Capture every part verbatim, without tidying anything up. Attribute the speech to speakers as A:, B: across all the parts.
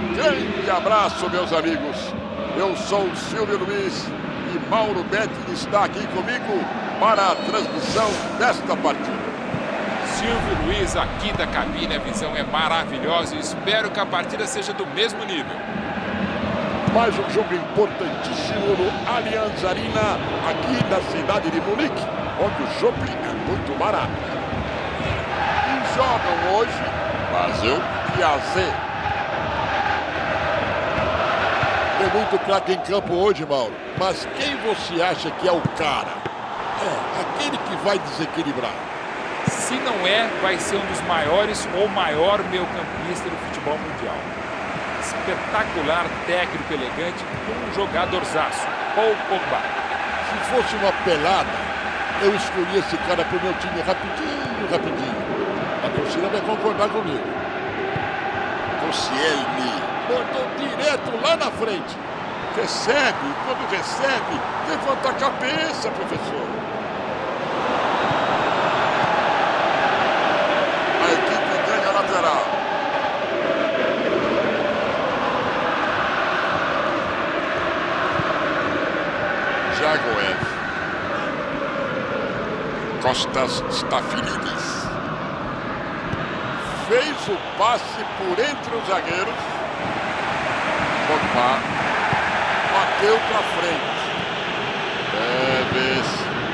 A: Grande abraço, meus amigos. Eu sou o Silvio Luiz e Mauro Betti está aqui comigo para a transmissão desta partida.
B: Silvio Luiz, aqui da cabine, a visão é maravilhosa e espero que a partida seja do mesmo nível.
A: Mais um jogo importantíssimo no Allianz Arena, aqui na cidade de Munique, onde o shopping é muito barato. E jogam hoje Brasil e A Z. Tem muito craque em campo hoje, Mauro, mas quem você acha que é o cara? É, aquele que vai desequilibrar.
B: Se não é, vai ser um dos maiores ou maior meio-campista do futebol mundial. Espetacular, técnico, elegante, um jogadorzaço, Paul Pogba.
A: Se fosse uma pelada, eu escolhi esse cara pro meu time rapidinho, rapidinho. A torcida vai concordar comigo. Koscielny botou direto lá na frente. Recebe, quando recebe, levanta a cabeça, professor. A equipe ganha a lateral. Jagoev. Kostas Stafilidis. Fez o passe por entre os zagueiros. Pogba. Bateu para frente. Tevez.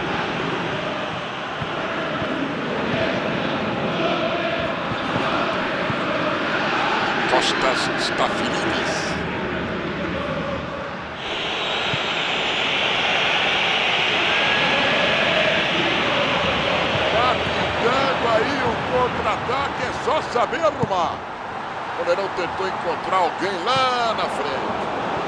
A: Kostas Stafilidis. Aí o contra-ataque é só saber arrumar. O goleirão tentou encontrar alguém lá na frente.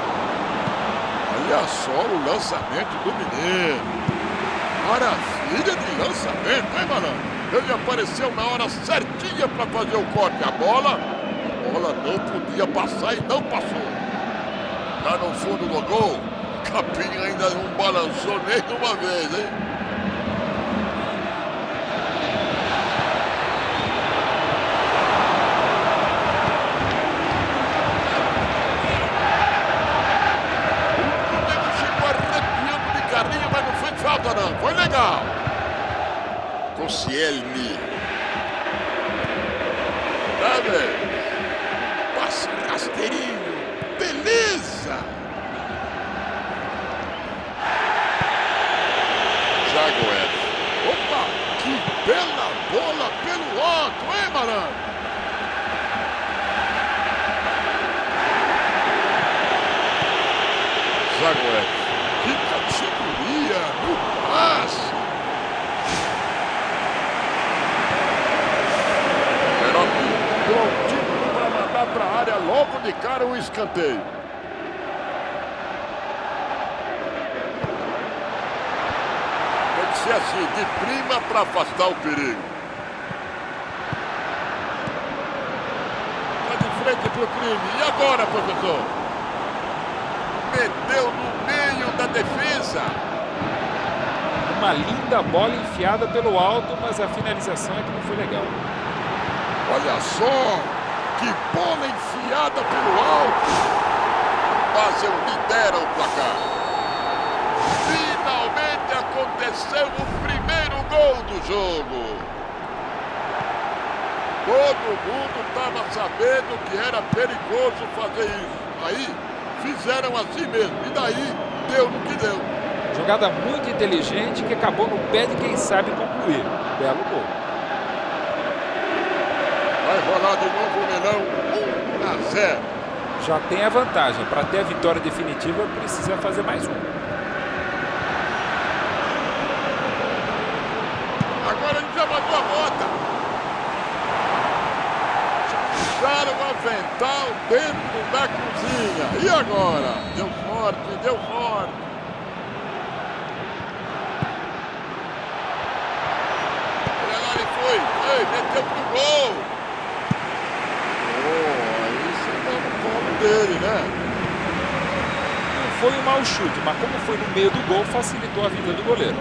A: Olha só o lançamento do menino. Maravilha de lançamento, hein, malandro? Ele apareceu na hora certinha para fazer o corte. A bola, a bola não podia passar e não passou. Lá no fundo do gol, o Capinha ainda não balançou nenhuma vez, hein? Mas não foi falta não, foi legal. Koscielny. Tá vendo? Passe rasteirinho. Beleza. Jagoev. Opa, que bela bola pelo alto, hein, malandro? Jagoev. Que categoria no passe. Perotti prontinho para mandar para a área logo de cara o escanteio. Tem que ser assim, de prima para afastar o perigo. Está de frente para o crime. E agora, professor? Meteu no meio da defesa.
B: Uma linda bola enfiada pelo alto, mas a finalização é que não foi legal.
A: Olha só, que bola enfiada pelo alto. O Basel lidera o placar. Finalmente aconteceu o primeiro gol do jogo. Todo mundo estava sabendo que era perigoso fazer isso. Aí fizeram assim mesmo, e daí deu no que deu.
B: Jogada muito inteligente que acabou no pé de quem sabe concluir. Belo gol.
A: Vai rolar de novo o Milão, um a zero.
B: Já tem a vantagem, para ter a vitória definitiva precisa fazer mais um.
A: Agora ele já mandou a bota. Puxaram o avental dentro da cozinha. E agora? Deu sorte, deu sorte. Olha lá, ele foi. Ei, meteu pro gol. Oh, aí você dá no colo dele, né?
B: Não foi um mau chute, mas como foi no meio do gol, facilitou a vida do goleiro.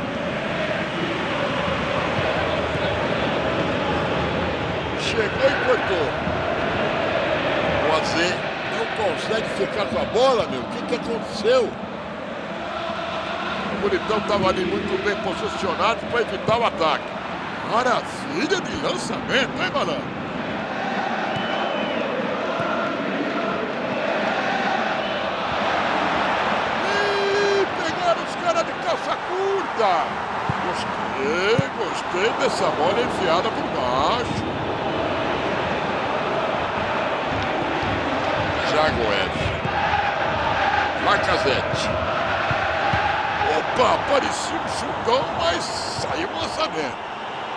A: Chegou e cortou. O A Z não consegue ficar com a bola, meu. O que, que aconteceu? O Militão estava ali muito bem posicionado para evitar o ataque. Maravilha de lançamento, hein, malandro? Ih, pegaram os caras de calça curta. Gostei, gostei dessa bola enfiada por baixo. Jagoev. Lacazette. Opa, parecia um chutão, mas saiu um lançamento.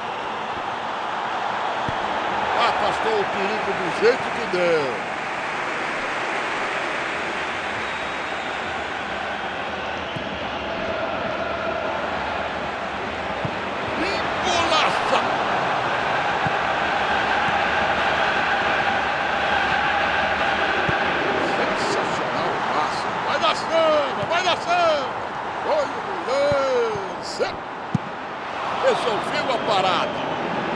A: Afastou o perigo do jeito que deu. Embolaça! Sensacional o passe. Vai dar samba, vai dar samba. Olha o lance. Resolveu a parada.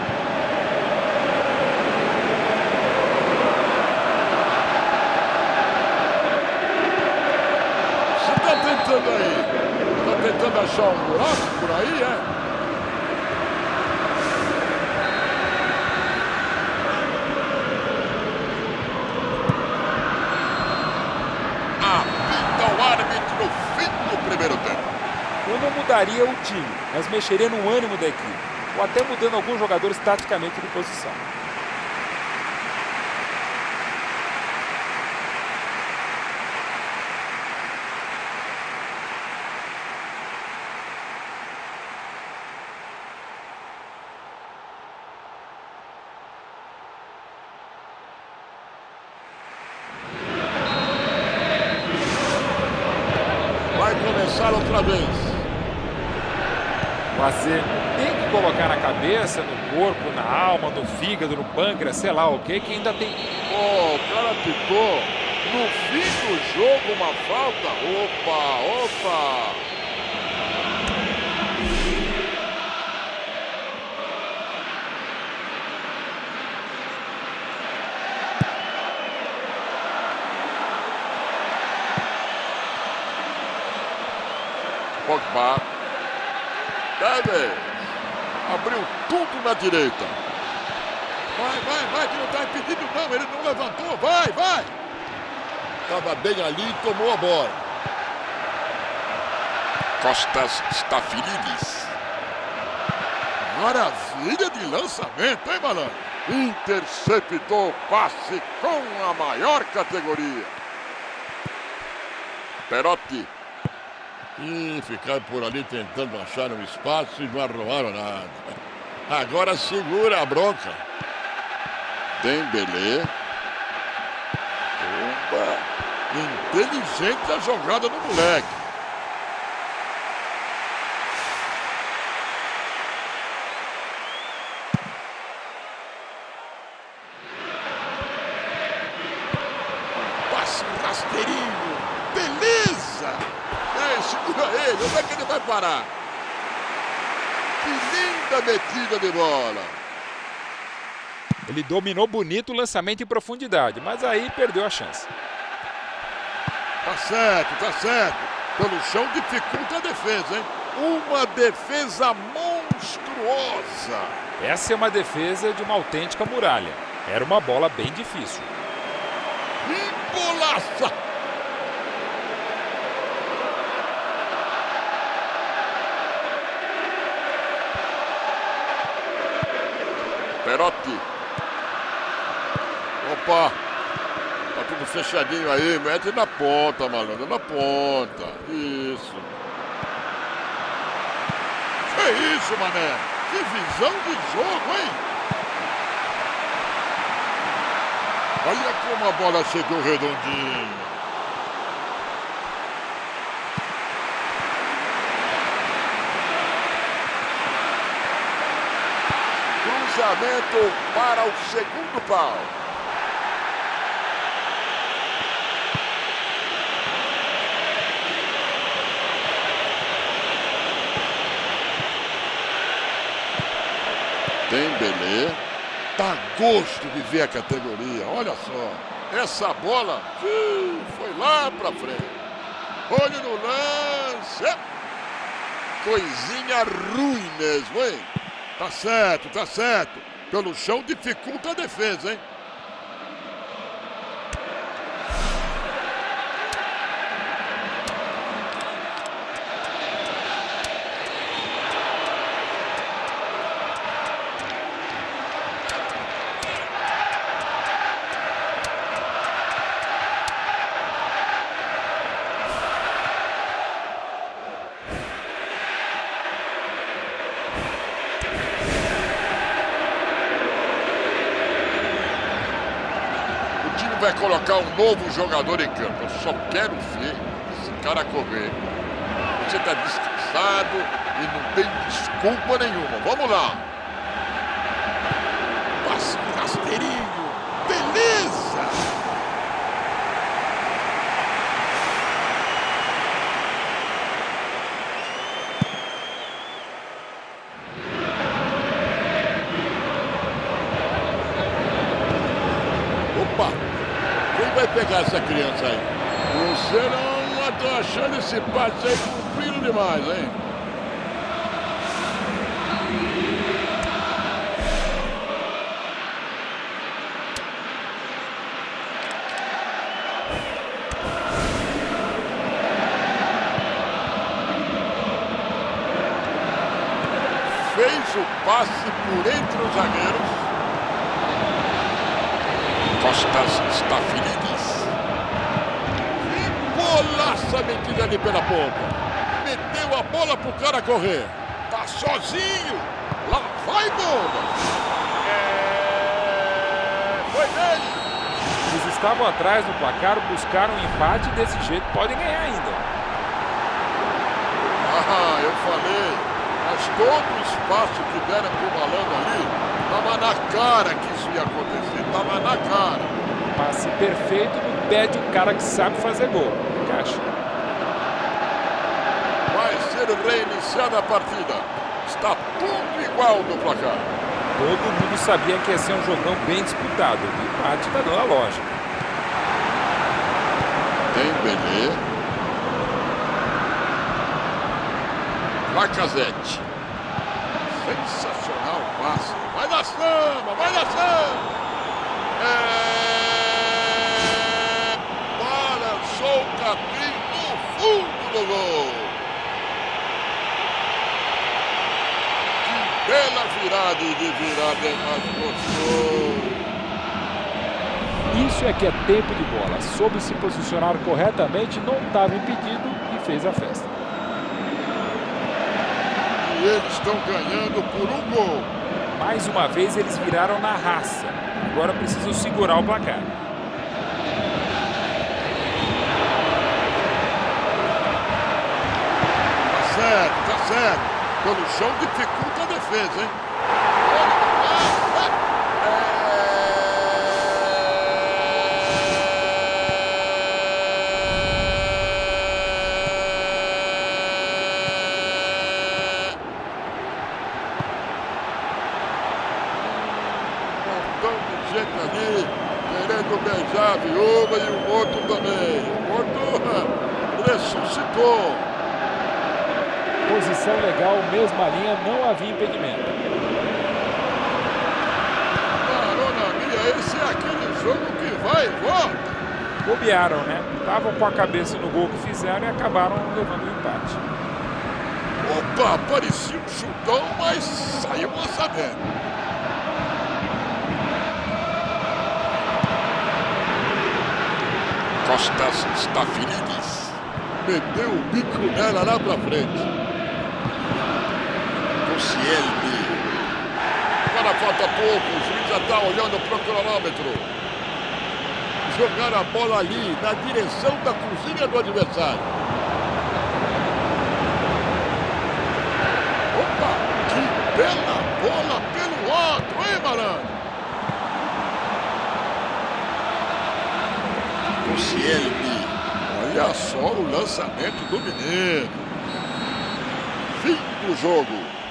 A: Tentando aí, tá tentando achar um buraco por aí, é? Apita o árbitro no fim do primeiro tempo.
B: Eu não mudaria o time, mas mexeria no ânimo da equipe, ou até mudando alguns jogadores taticamente de posição.
A: Começar outra vez.
B: Fazer tem que colocar na cabeça, no corpo, na alma, no fígado, no pâncreas, sei lá o que, que ainda tem.
A: Oh, o cara apitou no fim do jogo uma falta. Opa, opa. Pogba. Tevez. Abriu tudo na direita. Vai, vai, vai, que não está impedido não. Ele não levantou. Vai, vai. Estava bem ali e tomou a bola. Costas Stafilidis. Maravilha de lançamento, hein, malandro? Interceptou o passe com a maior categoria. Perotti. E ficaram por ali tentando achar um espaço e não arrumaram nada. Agora segura a bronca. Dembélé. Opa! Inteligente a jogada do moleque. Passe rasteirinho. Beleza! Ei, segura ele. Onde é que ele vai parar? Que linda metida de bola.
B: Ele dominou bonito o lançamento em profundidade, mas aí perdeu a chance.
A: Tá certo, tá certo. Pelo chão dificulta a defesa, hein? Uma defesa monstruosa.
B: Essa é uma defesa de uma autêntica muralha. Era uma bola bem difícil.
A: Embolaça! Perotti. Opa! Tá tudo fechadinho aí, mete na ponta, malandro, na ponta. Isso. Que isso, mané? Que visão de jogo, hein? Olha como a bola chegou redondinha. Cruzamento para o segundo pau. Dembélé. Dá gosto de ver a categoria, olha só. Essa bola uh, foi lá pra frente. Olho no lance. Coisinha ruim mesmo, hein? Tá certo, tá certo. Pelo chão dificulta a defesa, hein? Vai colocar um novo jogador em campo. Eu só quero ver esse cara correr. Você está descansado e não tem desculpa nenhuma. Vamos lá. Passe rasteirinho. Beleza. Opa. Quem vai pegar essa criança aí? Você não, eu tô achando esse passe aí comprido demais, hein? Fez o passe por entre os zagueiros. Costas Stafilidis. Que bolaça metida ali pela ponta. Meteu a bola pro cara correr. Tá sozinho. Lá vai bomba. É... Foi dele.
B: Eles estavam atrás do placar, buscaram um empate e desse jeito podem ganhar ainda.
A: Ah, eu falei. Mas todo o espaço que deram pro malandro ali, tava na cara que isso ia acontecer. Tava na cara.
B: Passe perfeito no pé de um cara que sabe fazer gol. Encaixa.
A: Vai ser reiniciada a partida. Está tudo igual no placar.
B: Todo mundo sabia que ia ser um jogão bem disputado. O empate tá dando a lógica.
A: Dembélé. Lacazette. Sensacional o passe. Vai na samba, vai na samba. É... Balançou o capim no fundo do gol. Que bela virada e de virada é mais gostoso.
B: Isso é que é tempo de bola. Soube se posicionar corretamente, não estava impedido e fez a festa.
A: E eles estão ganhando por um gol.
B: Mais uma vez eles viraram na raça. Agora precisam segurar o placar.
A: Tá certo, tá certo. Pelo chão dificulta a defesa, hein? Ali, querendo beijar a viúva e o outro também. O outro ressuscitou.
B: Posição legal, mesma linha, não havia impedimento.
A: Carona minha, esse é aquele jogo que vai e volta.
B: Bobearam, né? Estavam com a cabeça no gol que fizeram e acabaram levando o empate.
A: Opa, parecia um chutão, mas saiu o lançamento. Costas Stafilidis. Meteu o bico nela lá pra frente. Koscielny. Agora falta pouco. O juiz já tá olhando pro cronômetro. Jogar a bola ali na direção da cozinha do adversário. Opa! Que bela bola pelo outro, hein, malandro? Koscielny. Olha só o lançamento do menino. Fim do jogo.